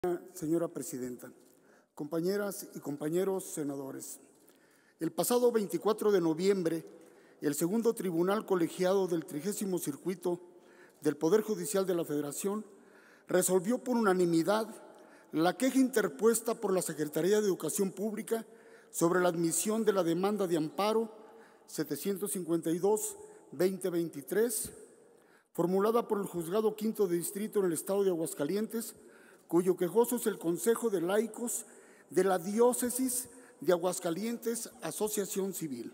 Señora Presidenta, compañeras y compañeros senadores, el pasado 24 de noviembre, el segundo Tribunal Colegiado del 30º Circuito del Poder Judicial de la Federación resolvió por unanimidad la queja interpuesta por la Secretaría de Educación Pública sobre la admisión de la demanda de amparo 752-2023, formulada por el Juzgado Quinto de Distrito en el Estado de Aguascalientes, cuyo quejoso es el Consejo de Laicos de la Diócesis de Aguascalientes, Asociación Civil.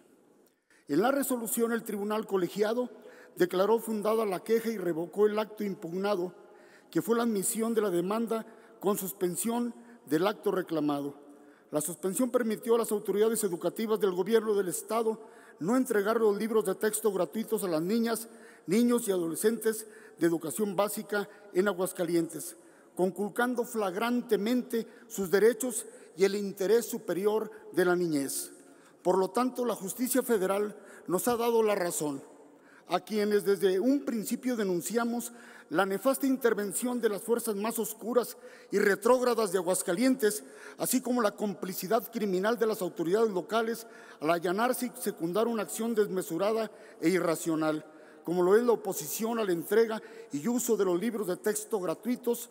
En la resolución, el Tribunal Colegiado declaró fundada la queja y revocó el acto impugnado, que fue la admisión de la demanda con suspensión del acto reclamado. La suspensión permitió a las autoridades educativas del Gobierno del Estado no entregar los libros de texto gratuitos a las niñas, niños y adolescentes de educación básica en Aguascalientes, conculcando flagrantemente sus derechos y el interés superior de la niñez. Por lo tanto, la justicia federal nos ha dado la razón a quienes desde un principio denunciamos la nefasta intervención de las fuerzas más oscuras y retrógradas de Aguascalientes, así como la complicidad criminal de las autoridades locales al allanarse y secundar una acción desmesurada e irracional, como lo es la oposición a la entrega y uso de los libros de texto gratuitos,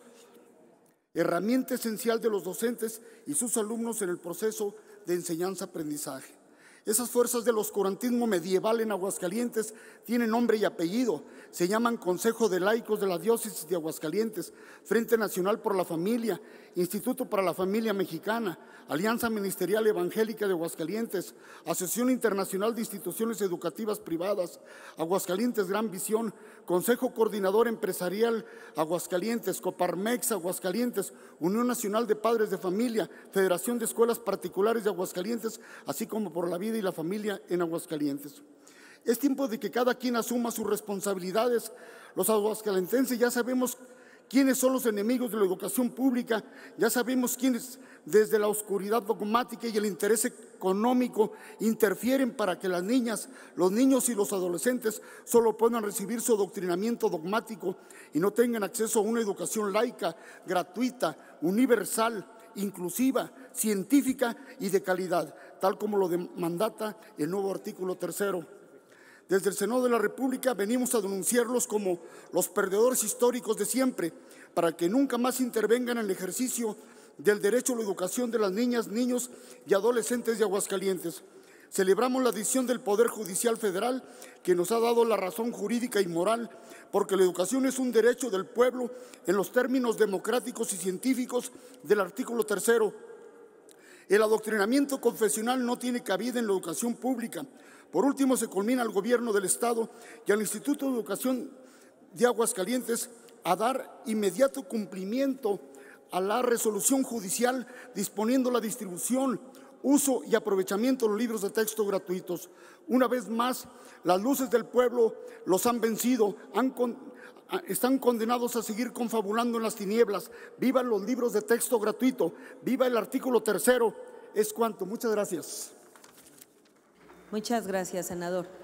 herramienta esencial de los docentes y sus alumnos en el proceso de enseñanza-aprendizaje. Esas fuerzas del oscurantismo medieval en Aguascalientes tienen nombre y apellido. Se llaman Consejo de Laicos de la Diócesis de Aguascalientes, Frente Nacional por la Familia, Instituto para la Familia Mexicana, Alianza Ministerial Evangélica de Aguascalientes, Asociación Internacional de Instituciones Educativas Privadas, Aguascalientes Gran Visión, Consejo Coordinador Empresarial Aguascalientes, Coparmex Aguascalientes, Unión Nacional de Padres de Familia, Federación de Escuelas Particulares de Aguascalientes, así como por la vida y la familia en Aguascalientes. Es tiempo de que cada quien asuma sus responsabilidades. Los aguascalentenses ya sabemos quiénes son los enemigos de la educación pública, ya sabemos quiénes desde la oscuridad dogmática y el interés económico interfieren para que las niñas, los niños y los adolescentes solo puedan recibir su adoctrinamiento dogmático y no tengan acceso a una educación laica, gratuita, universal, inclusiva, científica y de calidad, tal como lo mandata el nuevo artículo 3. Desde el Senado de la República venimos a denunciarlos como los perdedores históricos de siempre, para que nunca más intervengan en el ejercicio del derecho a la educación de las niñas, niños y adolescentes de Aguascalientes. Celebramos la decisión del Poder Judicial Federal, que nos ha dado la razón jurídica y moral, porque la educación es un derecho del pueblo en los términos democráticos y científicos del artículo 3. El adoctrinamiento confesional no tiene cabida en la educación pública. Por último, se culmina al Gobierno del Estado y al Instituto de Educación de Aguascalientes a dar inmediato cumplimiento a la resolución judicial disponiendo la distribución, uso y aprovechamiento de los libros de texto gratuitos. Una vez más, las luces del pueblo los han vencido, están condenados a seguir confabulando en las tinieblas. ¡Vivan los libros de texto gratuito! ¡Viva el artículo 3! Es cuanto. Muchas gracias. Muchas gracias, senador.